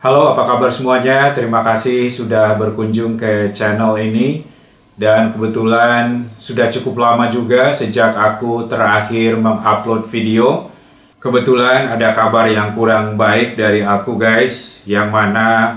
Halo, apa kabar semuanya? Terima kasih sudah berkunjung ke channel ini. Dan kebetulan sudah cukup lama juga sejak aku terakhir mengupload video. Kebetulan ada kabar yang kurang baik dari aku guys, yang mana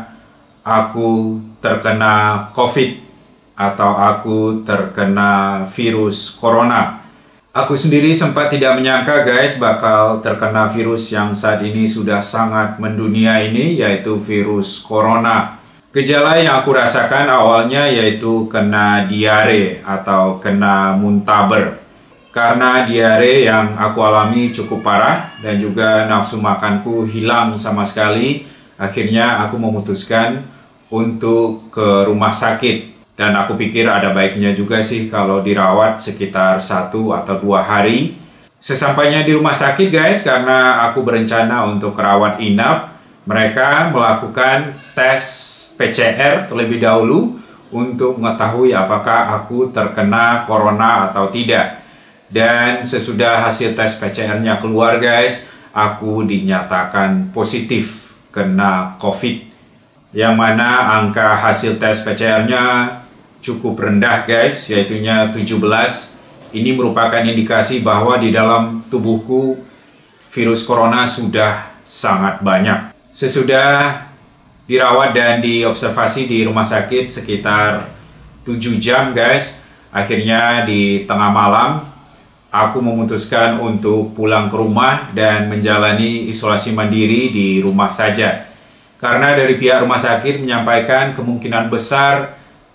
aku terkena COVID atau aku terkena virus corona. Aku sendiri sempat tidak menyangka guys bakal terkena virus yang saat ini sudah sangat mendunia ini, yaitu virus corona. Gejala yang aku rasakan awalnya yaitu kena diare atau kena muntaber. Karena diare yang aku alami cukup parah dan juga nafsu makanku hilang sama sekali, akhirnya aku memutuskan untuk ke rumah sakit. Dan aku pikir ada baiknya juga sih kalau dirawat sekitar 1 atau 2 hari. Sesampainya di rumah sakit guys, karena aku berencana untuk rawat inap, mereka melakukan tes PCR terlebih dahulu untuk mengetahui apakah aku terkena corona atau tidak. Dan sesudah hasil tes PCR-nya keluar guys, aku dinyatakan positif kena COVID. Yang mana angka hasil tes PCR-nya cukup rendah guys, yaitunya 17. Ini merupakan indikasi bahwa di dalam tubuhku virus corona sudah sangat banyak. Sesudah dirawat dan diobservasi di rumah sakit sekitar 7 jam guys, akhirnya di tengah malam aku memutuskan untuk pulang ke rumah dan menjalani isolasi mandiri di rumah saja. Karena dari pihak rumah sakit menyampaikan kemungkinan besar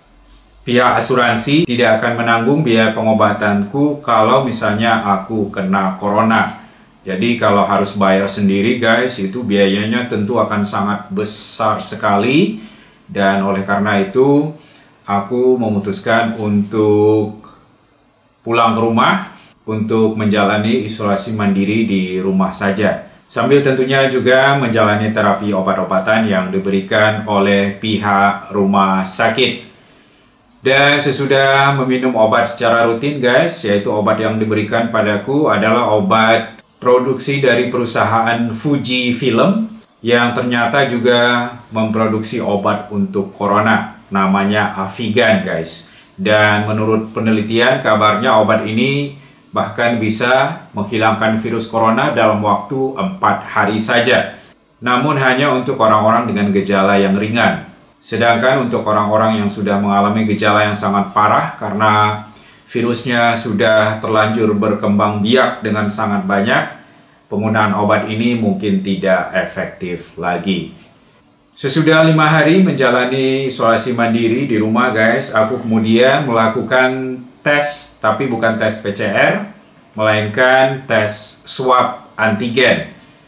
pihak asuransi tidak akan menanggung biaya pengobatanku kalau misalnya aku kena corona. Jadi kalau harus bayar sendiri guys, itu biayanya tentu akan sangat besar sekali. Dan oleh karena itu, aku memutuskan untuk pulang ke rumah untuk menjalani isolasi mandiri di rumah saja. Sambil tentunya juga menjalani terapi obat-obatan yang diberikan oleh pihak rumah sakit. Dan sesudah meminum obat secara rutin guys, yaitu obat yang diberikan padaku adalah obat produksi dari perusahaan Fuji Film yang ternyata juga memproduksi obat untuk corona, namanya Avigan guys. Dan menurut penelitian kabarnya obat ini bahkan bisa menghilangkan virus corona dalam waktu 4 hari saja. Namun hanya untuk orang-orang dengan gejala yang ringan. Sedangkan untuk orang-orang yang sudah mengalami gejala yang sangat parah karena virusnya sudah terlanjur berkembang biak dengan sangat banyak, penggunaan obat ini mungkin tidak efektif lagi. Sesudah 5 hari menjalani isolasi mandiri di rumah guys, aku kemudian melakukan tes, tapi bukan tes PCR, melainkan tes swab antigen.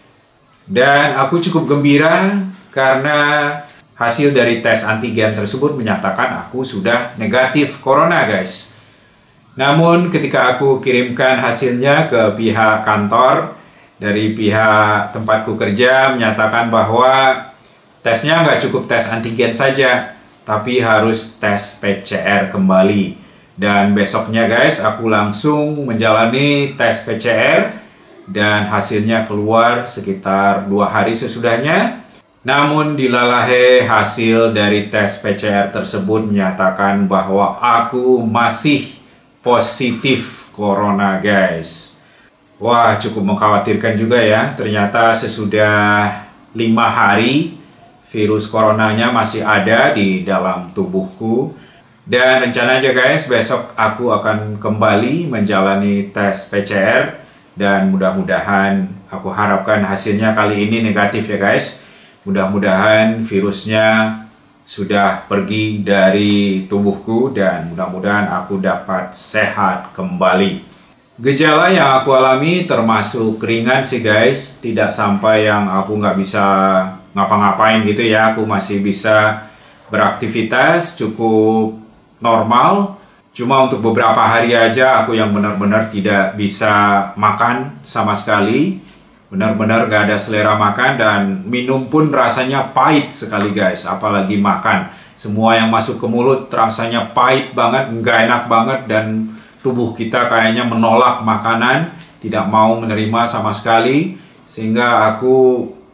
Dan aku cukup gembira karena hasil dari tes antigen tersebut menyatakan aku sudah negatif corona guys. Namun ketika aku kirimkan hasilnya ke pihak kantor, dari pihak tempatku kerja menyatakan bahwa tesnya nggak cukup tes antigen saja, tapi harus tes PCR kembali. Dan besoknya guys, aku langsung menjalani tes PCR dan hasilnya keluar sekitar 2 hari sesudahnya. Namun dilalahe hasil dari tes PCR tersebut menyatakan bahwa aku masih positif corona guys. Wah, cukup mengkhawatirkan juga ya. Ternyata sesudah 5 hari virus coronanya masih ada di dalam tubuhku. Dan rencananya guys, besok aku akan kembali menjalani tes PCR. Dan mudah-mudahan aku harapkan hasilnya kali ini negatif ya guys. Mudah-mudahan virusnya sudah pergi dari tubuhku dan mudah-mudahan aku dapat sehat kembali. Gejala yang aku alami termasuk ringan sih guys. Tidak sampai yang aku nggak bisa ngapa-ngapain gitu ya. Aku masih bisa beraktivitas cukup normal. Cuma untuk beberapa hari aja aku yang benar-benar tidak bisa makan sama sekali. Benar-benar gak ada selera makan dan minum pun rasanya pahit sekali guys, apalagi makan. Semua yang masuk ke mulut rasanya pahit banget, gak enak banget dan tubuh kita kayaknya menolak makanan, tidak mau menerima sama sekali. Sehingga aku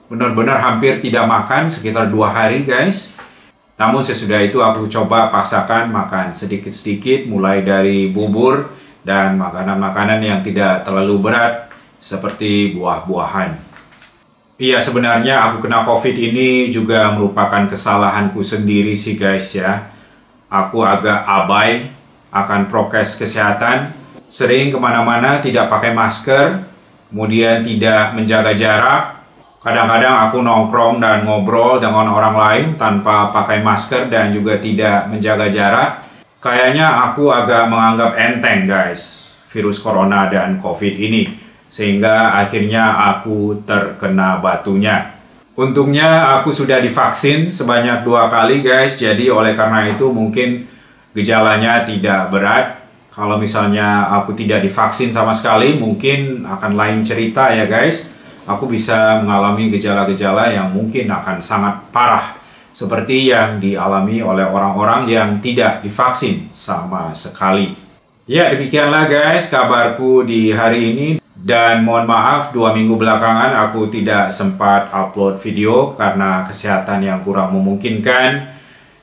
benar-benar hampir tidak makan sekitar 2 hari guys. Namun sesudah itu aku coba paksakan makan sedikit-sedikit, mulai dari bubur dan makanan-makanan yang tidak terlalu berat seperti buah-buahan. Iya, sebenarnya aku kena COVID ini juga merupakan kesalahanku sendiri sih guys ya. Aku agak abai akan prokes kesehatan, sering kemana-mana tidak pakai masker, kemudian tidak menjaga jarak. Kadang-kadang aku nongkrong dan ngobrol dengan orang lain tanpa pakai masker dan juga tidak menjaga jarak. Kayaknya aku agak menganggap enteng guys virus corona dan COVID ini, sehingga akhirnya aku terkena batunya. Untungnya aku sudah divaksin sebanyak 2 kali guys, jadi oleh karena itu mungkin gejalanya tidak berat. Kalau misalnya aku tidak divaksin sama sekali, mungkin akan lain cerita ya guys. Aku bisa mengalami gejala-gejala yang mungkin akan sangat parah, seperti yang dialami oleh orang-orang yang tidak divaksin sama sekali. Ya, demikianlah guys kabarku di hari ini. Dan mohon maaf 2 minggu belakangan aku tidak sempat upload video karena kesehatan yang kurang memungkinkan.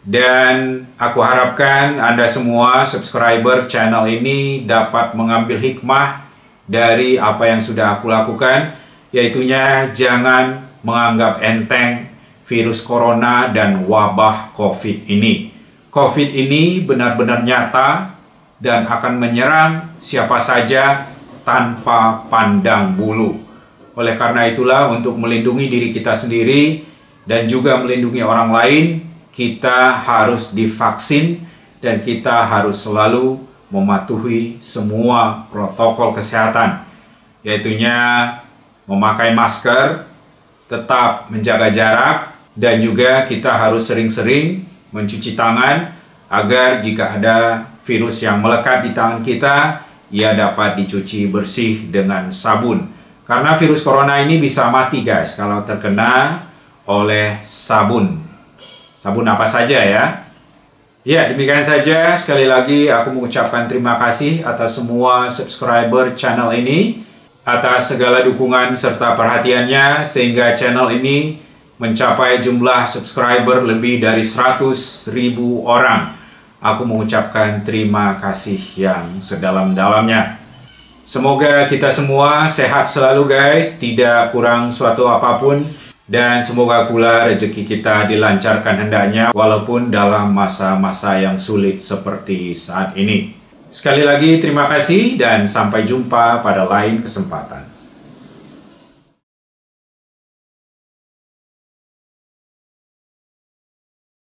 Dan aku harapkan Anda semua subscriber channel ini dapat mengambil hikmah dari apa yang sudah aku lakukan, yaitunya jangan menganggap enteng virus corona dan wabah COVID ini. COVID ini benar-benar nyata dan akan menyerang siapa saja tanpa pandang bulu. Oleh karena itulah, untuk melindungi diri kita sendiri dan juga melindungi orang lain, kita harus divaksin dan kita harus selalu mematuhi semua protokol kesehatan, yaitunya memakai masker, tetap menjaga jarak, dan juga kita harus sering-sering mencuci tangan agar jika ada virus yang melekat di tangan kita, ia dapat dicuci bersih dengan sabun. Karena virus corona ini bisa mati guys kalau terkena oleh sabun. Sabun apa saja ya. Ya, demikian saja. Sekali lagi aku mengucapkan terima kasih atas semua subscriber channel ini, atas segala dukungan serta perhatiannya sehingga channel ini mencapai jumlah subscriber lebih dari 100.000 orang. Aku mengucapkan terima kasih yang sedalam-dalamnya. Semoga kita semua sehat selalu guys, tidak kurang suatu apapun, dan semoga pula rezeki kita dilancarkan hendaknya walaupun dalam masa-masa yang sulit seperti saat ini. Sekali lagi terima kasih dan sampai jumpa pada lain kesempatan.